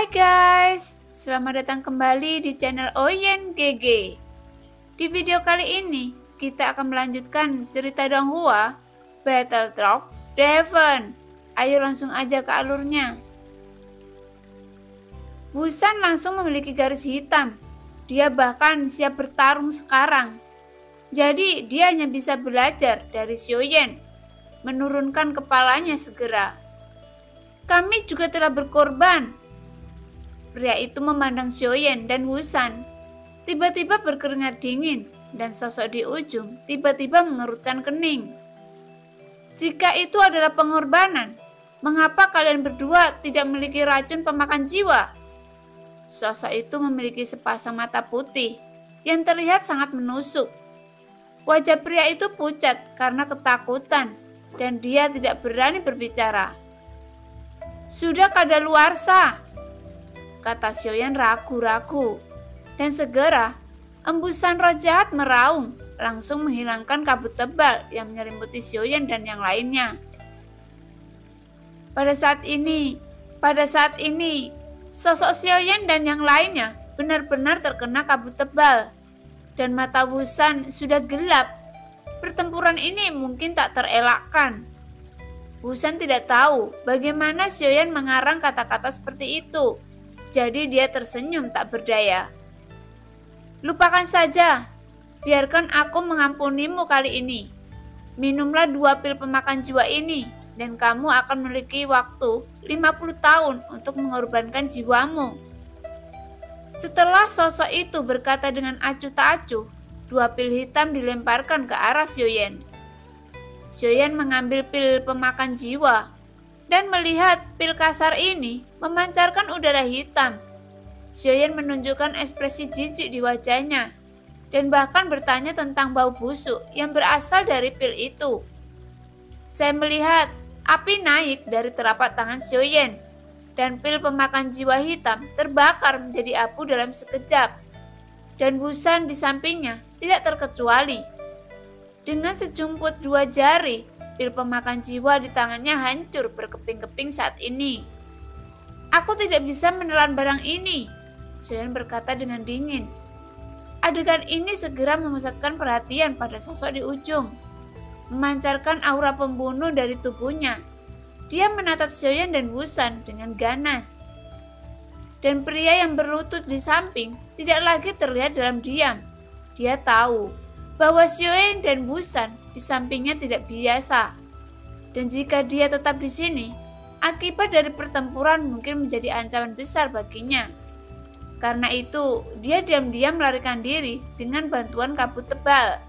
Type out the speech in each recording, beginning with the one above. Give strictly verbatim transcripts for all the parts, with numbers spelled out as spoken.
guys, selamat datang kembali di channel Oyen G G. Di video kali ini, kita akan melanjutkan cerita Donghua, Battle Drop Devon. Ayo langsung aja ke alurnya. Wusan langsung memiliki garis hitam. Dia bahkan siap bertarung sekarang. Jadi dia hanya bisa belajar dari Xiaoyan, menurunkan kepalanya segera. Kami juga telah berkorban. Pria itu memandang Xiaoyan dan Wusan. Tiba-tiba berkeringat dingin dan sosok di ujung tiba-tiba mengerutkan kening. Jika itu adalah pengorbanan, mengapa kalian berdua tidak memiliki racun pemakan jiwa? Sosok itu memiliki sepasang mata putih yang terlihat sangat menusuk. Wajah pria itu pucat karena ketakutan dan dia tidak berani berbicara. Sudah kadaluarsa, kata Xiaoyan ragu-ragu, dan segera embusan roh jahat meraung, langsung menghilangkan kabut tebal yang menyelimuti Xiaoyan dan yang lainnya. Pada saat ini, pada saat ini, sosok Xiaoyan dan yang lainnya benar-benar terkena kabut tebal, dan mata Wusan sudah gelap. Pertempuran ini mungkin tak terelakkan. Wusan tidak tahu bagaimana Xiaoyan mengarang kata-kata seperti itu. Jadi dia tersenyum tak berdaya. Lupakan saja, biarkan aku mengampunimu kali ini. Minumlah dua pil pemakan jiwa ini, dan kamu akan memiliki waktu lima puluh tahun untuk mengorbankan jiwamu. Setelah sosok itu berkata dengan acuh tak acuh, dua pil hitam dilemparkan ke arah Xiaoyan. Xiaoyan mengambil pil pemakan jiwa dan melihat pil kasar ini memancarkan udara hitam. Xiaoyan menunjukkan ekspresi jijik di wajahnya dan bahkan bertanya tentang bau busuk yang berasal dari pil itu. Saya melihat api naik dari telapak tangan Xiaoyan dan pil pemakan jiwa hitam terbakar menjadi abu dalam sekejap. Dan Wusan di sampingnya tidak terkecuali. Dengan sejumput dua jari, pil pemakan jiwa di tangannya hancur berkeping-keping saat ini. Aku tidak bisa menelan barang ini, Xiaoyan berkata dengan dingin. Adegan ini segera memusatkan perhatian pada sosok di ujung, memancarkan aura pembunuh dari tubuhnya. Dia menatap Xiaoyan dan Wusan dengan ganas. Dan pria yang berlutut di samping tidak lagi terlihat dalam diam. Dia tahu bahwa Xiaoyan dan Wusan di sampingnya tidak biasa. Dan jika dia tetap di sini, akibat dari pertempuran mungkin menjadi ancaman besar baginya. Karena itu, dia diam-diam melarikan diri dengan bantuan kabut tebal.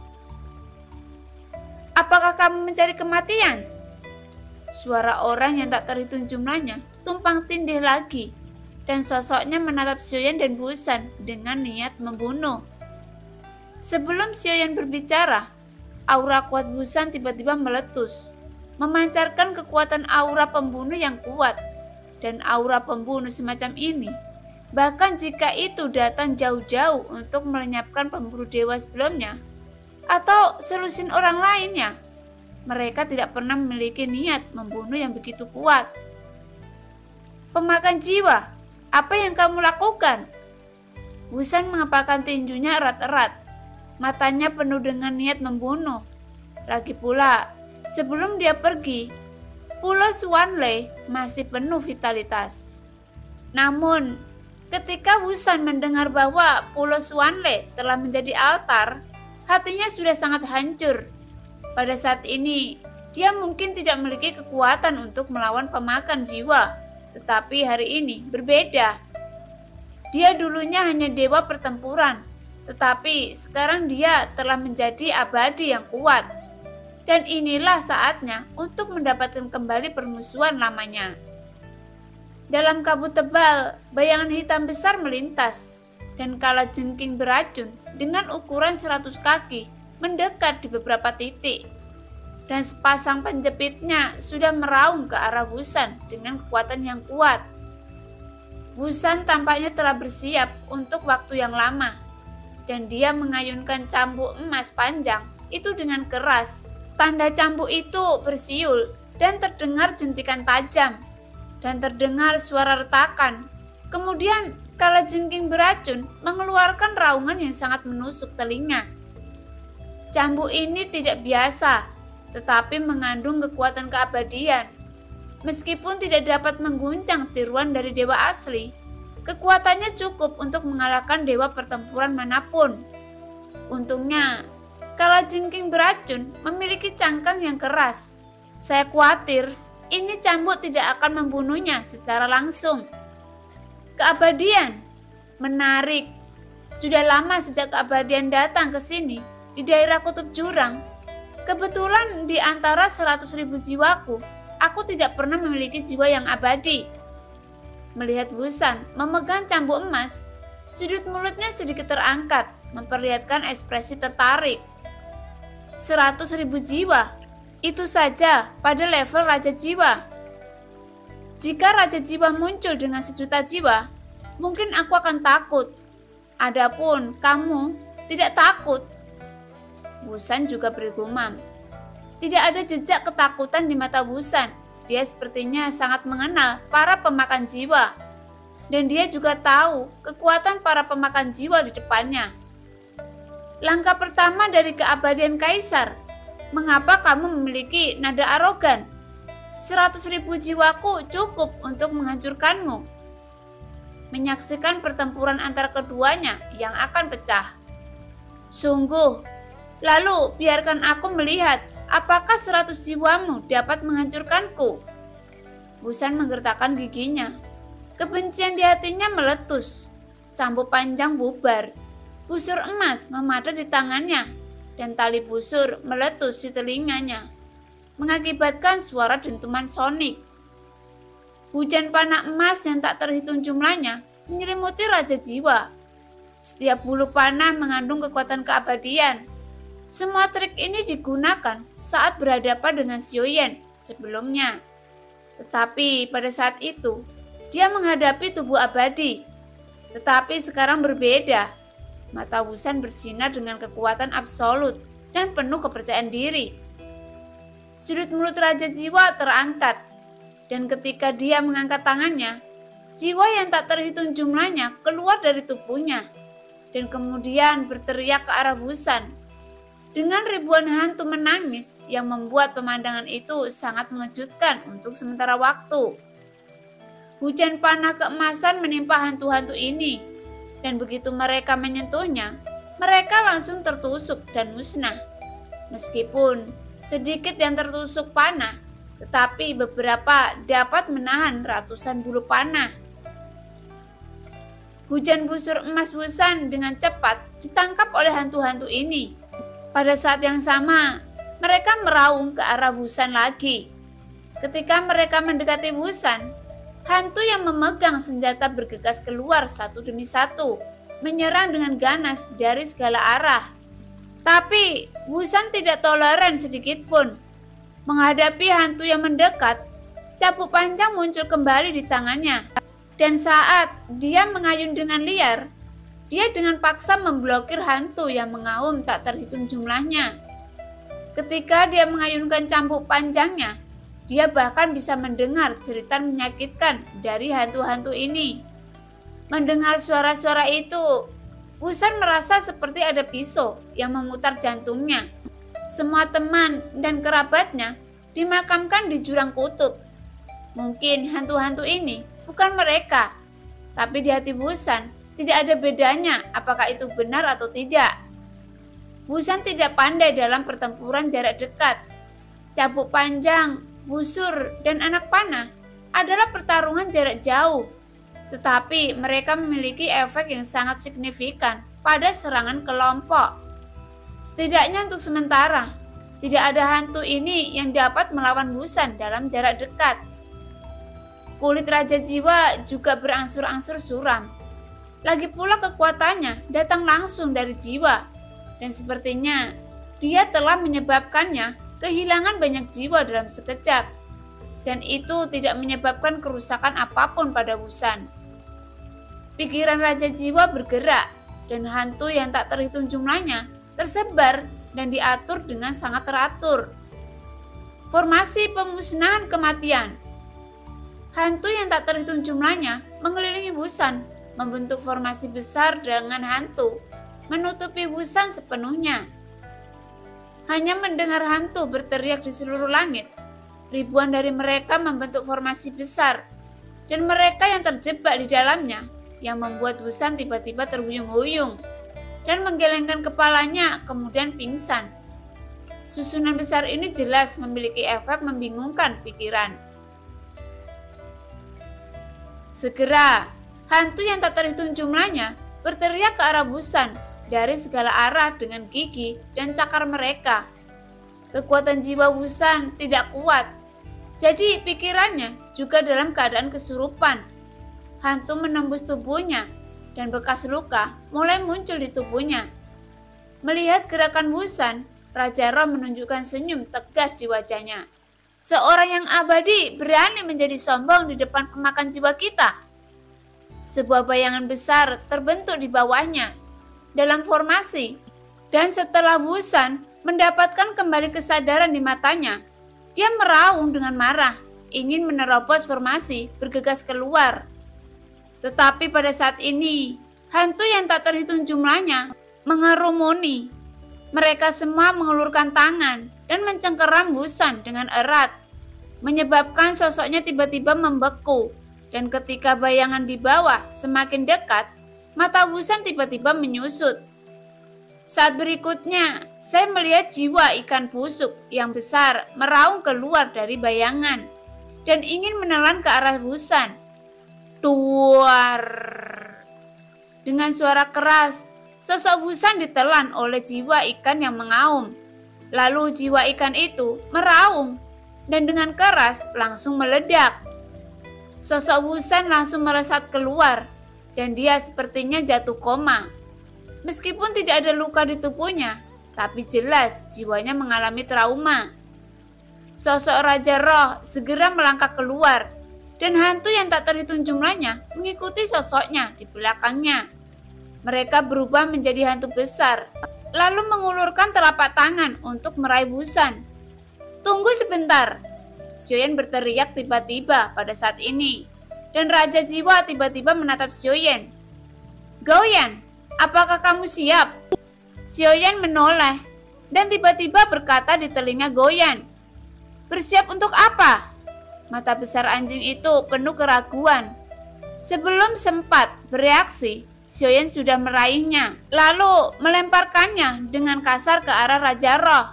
Apakah kamu mencari kematian? Suara orang yang tak terhitung jumlahnya tumpang tindih lagi, dan sosoknya menatap Xiaoyan dan Wusan dengan niat membunuh. Sebelum Xiaoyan berbicara, aura kuat Wusan tiba-tiba meletus, memancarkan kekuatan aura pembunuh yang kuat. Dan aura pembunuh semacam ini, bahkan jika itu datang jauh-jauh untuk melenyapkan pemburu dewa sebelumnya, atau selusin orang lainnya, mereka tidak pernah memiliki niat membunuh yang begitu kuat. Pemakan jiwa, apa yang kamu lakukan? Wusan mengepalkan tinjunya erat-erat. Matanya penuh dengan niat membunuh. Lagi pula, sebelum dia pergi, Pulau Xuanlei masih penuh vitalitas. Namun, ketika Wusan mendengar bahwa Pulau Xuanlei telah menjadi altar, hatinya sudah sangat hancur. Pada saat ini, dia mungkin tidak memiliki kekuatan untuk melawan pemakan jiwa. Tetapi hari ini berbeda. Dia dulunya hanya dewa pertempuran, tetapi sekarang dia telah menjadi abadi yang kuat. Dan inilah saatnya untuk mendapatkan kembali permusuhan lamanya. Dalam kabut tebal, bayangan hitam besar melintas, dan kalajengking beracun dengan ukuran seratus kaki mendekat di beberapa titik. Dan sepasang penjepitnya sudah meraung ke arah Wusan dengan kekuatan yang kuat. Wusan tampaknya telah bersiap untuk waktu yang lama, dan dia mengayunkan cambuk emas panjang itu dengan keras. Tanda cambuk itu bersiul dan terdengar jentikan tajam, dan terdengar suara retakan Kemudian kalajengking beracun mengeluarkan raungan yang sangat menusuk telinga. Cambuk ini tidak biasa, tetapi mengandung kekuatan keabadian. Meskipun tidak dapat mengguncang tiruan dari dewa asli, kekuatannya cukup untuk mengalahkan dewa pertempuran manapun. Untungnya, kalajengking beracun memiliki cangkang yang keras. Saya khawatir ini cambuk tidak akan membunuhnya secara langsung. Keabadian, menarik. Sudah lama sejak keabadian datang ke sini di daerah Kutub Jurang. Kebetulan di antara seratus ribu jiwaku, aku tidak pernah memiliki jiwa yang abadi. Melihat Wusan memegang cambuk emas, sudut mulutnya sedikit terangkat, memperlihatkan ekspresi tertarik. Seratus ribu jiwa, itu saja pada level Raja Jiwa. Jika Raja Jiwa muncul dengan sejuta jiwa, mungkin aku akan takut. Adapun kamu tidak takut. Wusan juga bergumam. Tidak ada jejak ketakutan di mata Wusan. Dia sepertinya sangat mengenal para pemakan jiwa. Dan dia juga tahu kekuatan para pemakan jiwa di depannya. Langkah pertama dari keabadian Kaisar. Mengapa kamu memiliki nada arogan? Seratus ribu jiwaku cukup untuk menghancurkanmu. Menyaksikan pertempuran antara keduanya yang akan pecah. Sungguh, lalu biarkan aku melihat apakah seratus jiwamu dapat menghancurkanku. Wusan menggertakkan giginya. Kebencian di hatinya meletus. Cambuk panjang bubar. Busur emas memadat di tangannya, dan tali busur meletus di telinganya, mengakibatkan suara dentuman sonik. Hujan panah emas yang tak terhitung jumlahnya menyelimuti Raja Jiwa. Setiap bulu panah mengandung kekuatan keabadian. Semua trik ini digunakan saat berhadapan dengan Xiaoyan sebelumnya. Tetapi pada saat itu, dia menghadapi tubuh abadi. Tetapi sekarang berbeda. Mata Wusan bersinar dengan kekuatan absolut dan penuh kepercayaan diri. Sudut mulut Raja Jiwa terangkat, dan ketika dia mengangkat tangannya, jiwa yang tak terhitung jumlahnya keluar dari tubuhnya, dan kemudian berteriak ke arah Wusan. Dengan ribuan hantu menangis yang membuat pemandangan itu sangat mengejutkan untuk sementara waktu. Hujan panah keemasan menimpa hantu-hantu ini. Dan begitu mereka menyentuhnya, mereka langsung tertusuk dan musnah. Meskipun sedikit yang tertusuk panah, tetapi beberapa dapat menahan ratusan bulu panah. Hujan busur emas Wusan dengan cepat ditangkap oleh hantu-hantu ini. Pada saat yang sama, mereka meraung ke arah Wusan lagi. Ketika mereka mendekati Wusan, hantu yang memegang senjata bergegas keluar satu demi satu, menyerang dengan ganas dari segala arah. Tapi Wusan tidak toleran sedikit pun. Menghadapi hantu yang mendekat, cambuk panjang muncul kembali di tangannya. Dan saat dia mengayun dengan liar, dia dengan paksa memblokir hantu yang mengaum tak terhitung jumlahnya. Ketika dia mengayunkan cambuk panjangnya, dia bahkan bisa mendengar jeritan menyakitkan dari hantu-hantu ini. Mendengar suara-suara itu, Wusan merasa seperti ada pisau yang memutar jantungnya. Semua teman dan kerabatnya dimakamkan di jurang kutub. Mungkin hantu-hantu ini bukan mereka, tapi di hati Wusan tidak ada bedanya apakah itu benar atau tidak. Wusan tidak pandai dalam pertempuran jarak dekat. Cambuk panjang, busur, dan anak panah adalah pertarungan jarak jauh, tetapi mereka memiliki efek yang sangat signifikan pada serangan kelompok. Setidaknya untuk sementara, tidak ada hantu ini yang dapat melawan Wusan dalam jarak dekat. Kulit Raja Jiwa juga berangsur-angsur suram. Lagi pula kekuatannya datang langsung dari jiwa, dan sepertinya dia telah menyebabkannya kehilangan banyak jiwa dalam sekejap, dan itu tidak menyebabkan kerusakan apapun pada Wusan. Pikiran Raja Jiwa bergerak, dan hantu yang tak terhitung jumlahnya tersebar dan diatur dengan sangat teratur. Formasi pemusnahan kematian. Hantu yang tak terhitung jumlahnya mengelilingi Busan, membentuk formasi besar dengan hantu, menutupi Busan sepenuhnya. Hanya mendengar hantu berteriak di seluruh langit, ribuan dari mereka membentuk formasi besar, dan mereka yang terjebak di dalamnya, yang membuat Busan tiba-tiba terhuyung-huyung, dan menggelengkan kepalanya kemudian pingsan. Susunan besar ini jelas memiliki efek membingungkan pikiran. Segera, hantu yang tak terhitung jumlahnya berteriak ke arah Busan dari segala arah dengan gigi dan cakar mereka. Kekuatan jiwa Busan tidak kuat, jadi pikirannya juga dalam keadaan kesurupan. Hantu menembus tubuhnya dan bekas luka mulai muncul di tubuhnya. Melihat gerakan Busan, Raja Roh menunjukkan senyum tegas di wajahnya. Seorang yang abadi berani menjadi sombong di depan pemakan jiwa kita. Sebuah bayangan besar terbentuk di bawahnya dalam formasi, dan setelah Busan mendapatkan kembali kesadaran di matanya, dia meraung dengan marah, ingin menerobos formasi, bergegas keluar. Tetapi pada saat ini, hantu yang tak terhitung jumlahnya mengerumuni. Mereka semua mengulurkan tangan dan mencengkeram Busan dengan erat, menyebabkan sosoknya tiba-tiba membeku, dan ketika bayangan di bawah semakin dekat, mata Busan tiba-tiba menyusut. Saat berikutnya, saya melihat jiwa ikan busuk yang besar meraung keluar dari bayangan dan ingin menelan ke arah Busan. Duar! Dengan suara keras, sosok Busan ditelan oleh jiwa ikan yang mengaum. Lalu jiwa ikan itu meraung dan dengan keras langsung meledak. Sosok Busan langsung melesat keluar dan dia sepertinya jatuh koma. Meskipun tidak ada luka di tubuhnya, tapi jelas jiwanya mengalami trauma. Sosok Raja Roh segera melangkah keluar dan hantu yang tak terhitung jumlahnya mengikuti sosoknya di belakangnya. Mereka berubah menjadi hantu besar, lalu mengulurkan telapak tangan untuk meraih Busan. Tunggu sebentar, Xiaoyan berteriak tiba-tiba pada saat ini, dan Raja Jiwa tiba-tiba menatap Xiaoyan. Gaoyan, apakah kamu siap? Xiaoyan menoleh dan tiba-tiba berkata di telinga Gaoyan. Bersiap untuk apa? Mata besar anjing itu penuh keraguan. Sebelum sempat bereaksi, Xiaoyan sudah meraihnya, lalu melemparkannya dengan kasar ke arah Raja Roh.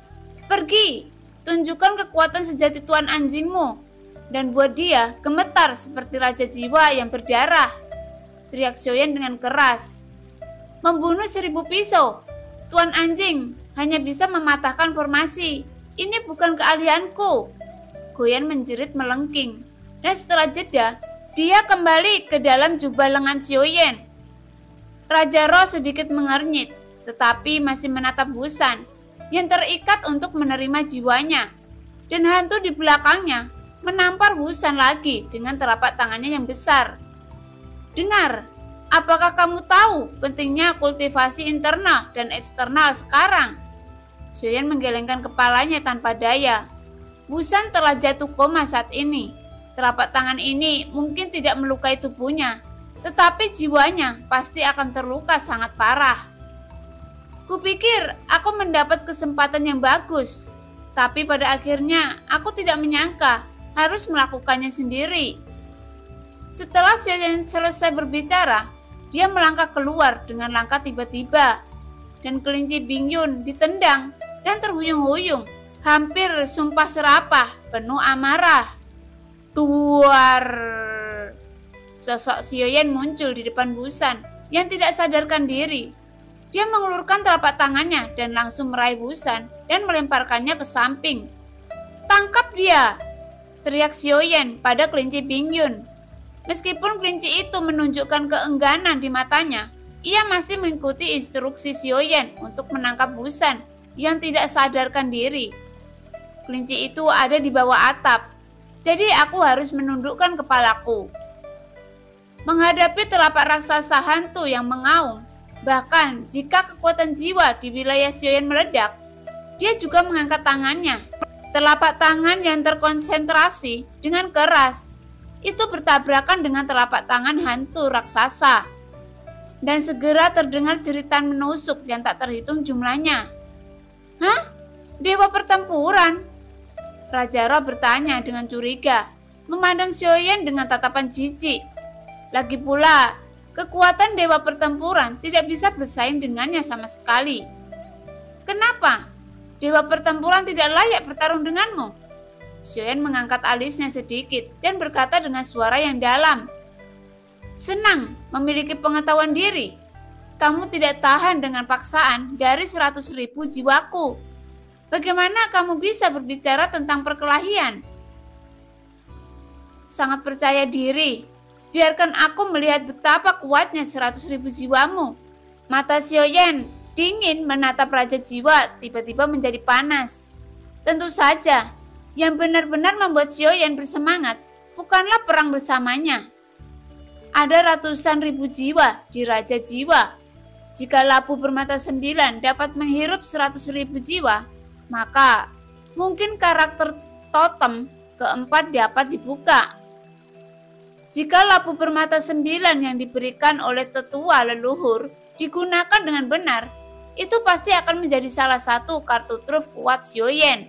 Pergi, tunjukkan kekuatan sejati Tuan anjingmu, dan buat dia gemetar seperti Raja Jiwa yang berdarah. Teriak Xiaoyan dengan keras. Membunuh seribu pisau, Tuan anjing hanya bisa mematahkan formasi. Ini bukan keahlianku. Goyan menjerit melengking, dan setelah jeda, dia kembali ke dalam jubah lengan Xiaoyan. Raja Roh sedikit mengernyit, tetapi masih menatap Busan yang terikat untuk menerima jiwanya. Dan hantu di belakangnya menampar Busan lagi dengan telapak tangannya yang besar. Dengar, apakah kamu tahu pentingnya kultivasi internal dan eksternal sekarang? Xiaoyan menggelengkan kepalanya tanpa daya. Busan telah jatuh koma saat ini. Telapak tangan ini mungkin tidak melukai tubuhnya, tetapi jiwanya pasti akan terluka sangat parah. Kupikir aku mendapat kesempatan yang bagus, tapi pada akhirnya aku tidak menyangka harus melakukannya sendiri. Setelah Xiaoyan selesai berbicara, dia melangkah keluar dengan langkah tiba-tiba, dan kelinci Bingyun ditendang dan terhuyung-huyung, hampir sumpah serapah, penuh amarah. Duar! Sosok Xiaoyan muncul di depan Busan yang tidak sadarkan diri. Dia mengulurkan telapak tangannya dan langsung meraih Busan dan melemparkannya ke samping. Tangkap dia! Teriak Xiaoyan pada kelinci Bingyun. Meskipun kelinci itu menunjukkan keengganan di matanya, ia masih mengikuti instruksi Xiaoyan untuk menangkap Busan yang tidak sadarkan diri. Kelinci itu ada di bawah atap, jadi aku harus menundukkan kepalaku. Menghadapi telapak raksasa hantu yang mengaum, bahkan jika kekuatan jiwa di wilayah Xiaoyan meledak, dia juga mengangkat tangannya. Telapak tangan yang terkonsentrasi dengan keras itu bertabrakan dengan telapak tangan hantu raksasa. Dan segera terdengar jeritan menusuk yang tak terhitung jumlahnya. Hah? Dewa pertempuran? Raja Roh bertanya dengan curiga, memandang Xiaoyan dengan tatapan jijik. Lagi pula, kekuatan dewa pertempuran tidak bisa bersaing dengannya sama sekali. Kenapa? Dewa pertempuran tidak layak bertarung denganmu? Xiaoyan mengangkat alisnya sedikit dan berkata dengan suara yang dalam. Senang memiliki pengetahuan diri. Kamu tidak tahan dengan paksaan dari seratus ribu jiwaku. Bagaimana kamu bisa berbicara tentang perkelahian? Sangat percaya diri. Biarkan aku melihat betapa kuatnya seratus ribu jiwamu. Mata Xiaoyan dingin menatap Raja Jiwa tiba-tiba menjadi panas. Tentu saja, yang benar-benar membuat Xiaoyan bersemangat bukanlah perang bersamanya. Ada ratusan ribu jiwa di Raja Jiwa. Jika labu bermata sembilan dapat menghirup seratus ribu jiwa, maka mungkin karakter totem keempat dapat dibuka. Jika labu bermata sembilan yang diberikan oleh tetua leluhur digunakan dengan benar, itu pasti akan menjadi salah satu kartu truf kuat Xiaoyan.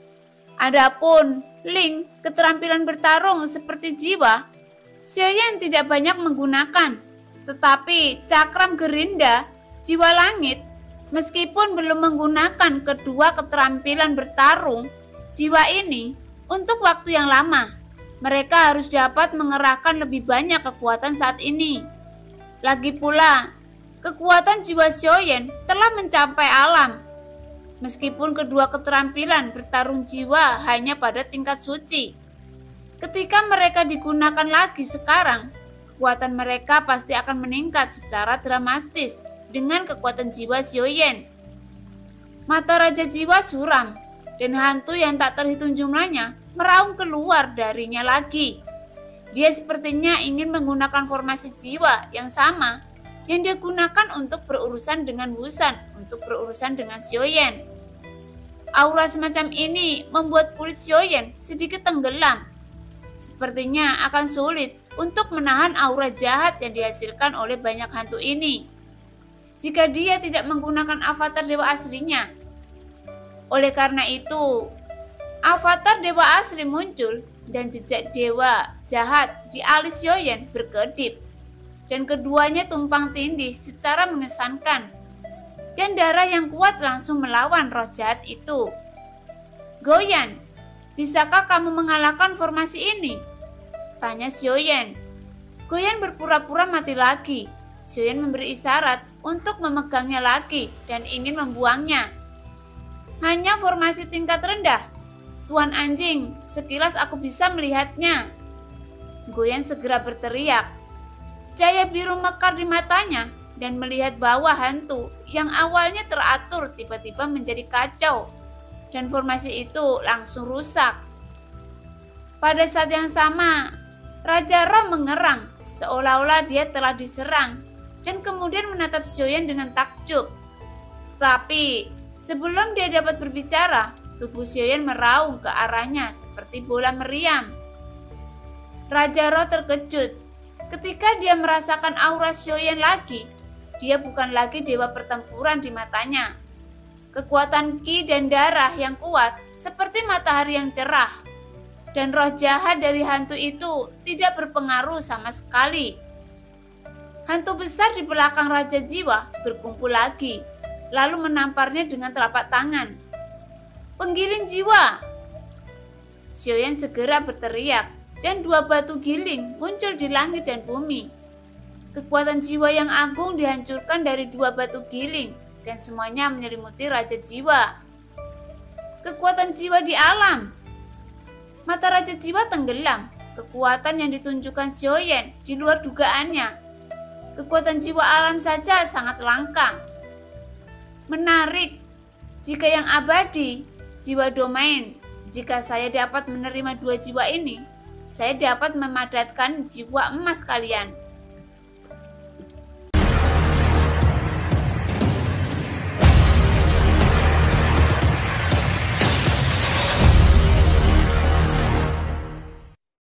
Adapun link keterampilan bertarung seperti jiwa, Xiaoyan tidak banyak menggunakan, tetapi cakram gerinda, jiwa langit, meskipun belum menggunakan kedua keterampilan bertarung, jiwa ini untuk waktu yang lama, mereka harus dapat mengerahkan lebih banyak kekuatan saat ini. Lagi pula, kekuatan jiwa Xiaoyan telah mencapai alam, meskipun kedua keterampilan bertarung jiwa hanya pada tingkat suci. Ketika mereka digunakan lagi sekarang, kekuatan mereka pasti akan meningkat secara dramatis dengan kekuatan jiwa Xiaoyan. Mata Raja Jiwa suram, dan hantu yang tak terhitung jumlahnya meraung keluar darinya lagi. Dia sepertinya ingin menggunakan formasi jiwa yang sama yang dia gunakan untuk berurusan dengan Wusan, untuk berurusan dengan Xiaoyan. Aura semacam ini membuat kulit Xiaoyan sedikit tenggelam. Sepertinya akan sulit untuk menahan aura jahat yang dihasilkan oleh banyak hantu ini jika dia tidak menggunakan avatar dewa aslinya. Oleh karena itu, avatar dewa asli muncul dan jejak dewa jahat di alis Xiaoyan berkedip, dan keduanya tumpang tindih secara mengesankan, dan darah yang kuat langsung melawan roh jahat itu. Goyan, bisakah kamu mengalahkan formasi ini? Tanya Xiaoyan. Goyan berpura-pura mati lagi. Xiaoyan memberi isyarat untuk memegangnya lagi dan ingin membuangnya. Hanya formasi tingkat rendah. Tuan anjing, sekilas aku bisa melihatnya. Goyan segera berteriak. Cahaya biru mekar di matanya dan melihat bahwa hantu yang awalnya teratur tiba-tiba menjadi kacau. Dan formasi itu langsung rusak. Pada saat yang sama, Raja Roh mengerang seolah-olah dia telah diserang dan kemudian menatap Xiaoyan dengan takjub. Tapi sebelum dia dapat berbicara, tubuh Xiaoyan meraung ke arahnya seperti bola meriam. Raja Roh terkejut ketika dia merasakan aura Xiaoyan lagi. Dia bukan lagi dewa pertempuran di matanya. Kekuatan ki dan darah yang kuat seperti matahari yang cerah. Dan roh jahat dari hantu itu tidak berpengaruh sama sekali. Hantu besar di belakang Raja Jiwa berkumpul lagi, lalu menamparnya dengan telapak tangan. Penggiling jiwa! Xiaoyan segera berteriak, dan dua batu giling muncul di langit dan bumi. Kekuatan jiwa yang agung dihancurkan dari dua batu giling, dan semuanya menyelimuti Raja Jiwa. Kekuatan jiwa di alam. Mata Raja Jiwa tenggelam. Kekuatan yang ditunjukkan Xiaoyan di luar dugaannya. Kekuatan jiwa alam saja sangat langka. Menarik. Jika yang abadi, jiwa domain. Jika saya dapat menerima dua jiwa ini, saya dapat memadatkan jiwa emas kalian.